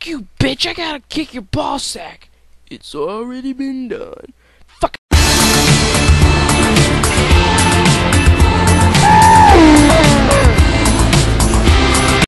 you, bitch! I gotta kick your ball sack. It's already been done.